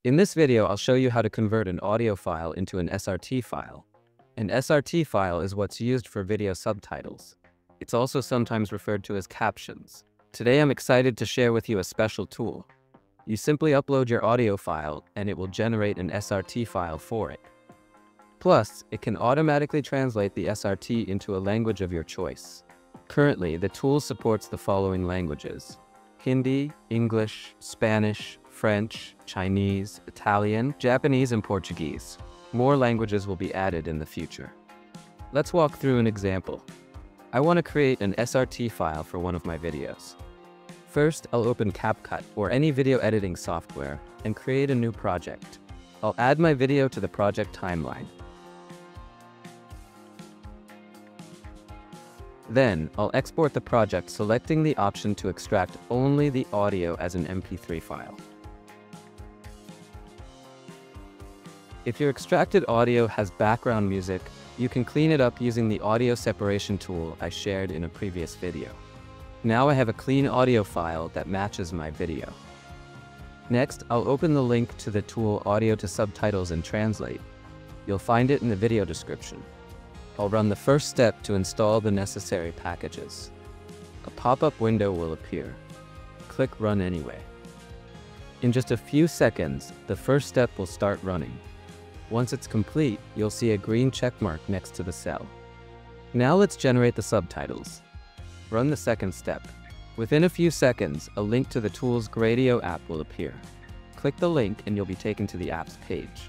In this video, I'll show you how to convert an audio file into an SRT file. An SRT file is what's used for video subtitles. It's also sometimes referred to as captions. Today, I'm excited to share with you a special tool. You simply upload your audio file and it will generate an SRT file for it. Plus, it can automatically translate the SRT into a language of your choice. Currently, the tool supports the following languages: Hindi, English, Spanish, French, Chinese, Italian, Japanese, and Portuguese. More languages will be added in the future. Let's walk through an example. I want to create an SRT file for one of my videos. First, I'll open CapCut or any video editing software and create a new project. I'll add my video to the project timeline. Then, I'll export the project, selecting the option to extract only the audio as an MP3 file. If your extracted audio has background music, you can clean it up using the audio separation tool I shared in a previous video. Now I have a clean audio file that matches my video. Next, I'll open the link to the tool Audio to Subtitles and Translate. You'll find it in the video description. I'll run the first step to install the necessary packages. A pop-up window will appear. Click Run Anyway. In just a few seconds, the first step will start running. Once it's complete, you'll see a green check mark next to the cell. Now let's generate the subtitles. Run the second step. Within a few seconds, a link to the tool's Gradio app will appear. Click the link and you'll be taken to the app's page.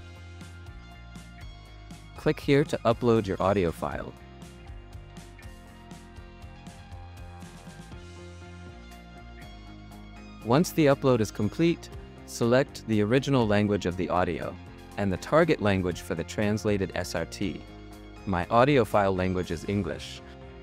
Click here to upload your audio file. Once the upload is complete, select the original language of the audio and the target language for the translated SRT. My audio file language is English,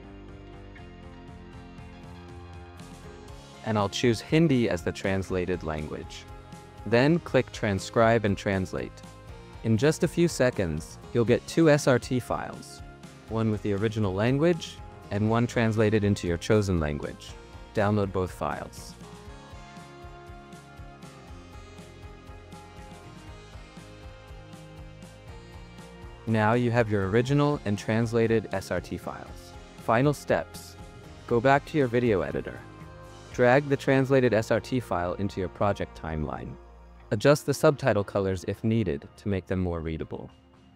and I'll choose Hindi as the translated language. Then click Transcribe and Translate. In just a few seconds, you'll get two SRT files, one with the original language and one translated into your chosen language. Download both files. Now you have your original and translated SRT files. Final steps. Go back to your video editor. Drag the translated SRT file into your project timeline. Adjust the subtitle colors if needed to make them more readable.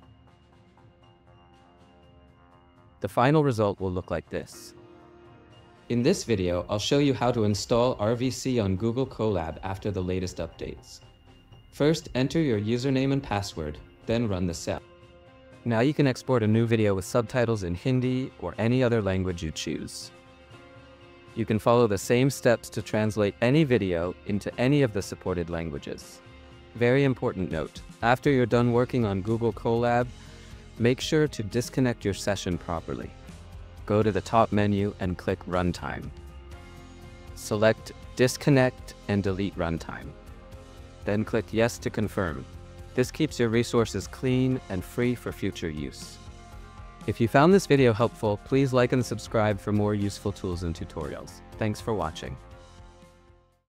The final result will look like this. In this video, I'll show you how to install RVC on Google Colab after the latest updates. First, enter your username and password, then run the cell. Now you can export a new video with subtitles in Hindi or any other language you choose. You can follow the same steps to translate any video into any of the supported languages. Very important note, after you're done working on Google Colab, make sure to disconnect your session properly. Go to the top menu and click Runtime. Select Disconnect and delete Runtime. Then click Yes to confirm. This keeps your resources clean and free for future use. If you found this video helpful, please like and subscribe for more useful tools and tutorials. Thanks for watching.